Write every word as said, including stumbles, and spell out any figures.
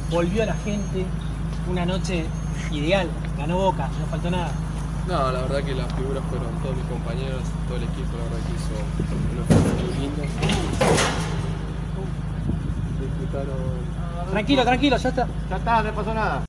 volvió la gente, una noche ideal, ganó Boca, no faltó nada. No, la verdad que las figuras fueron todos mis compañeros, todo el equipo, la verdad que hizo unos esfuerzos muy lindos. Disfrutaron. Tranquilo, tranquilo, ya está. Ya está, no pasó nada.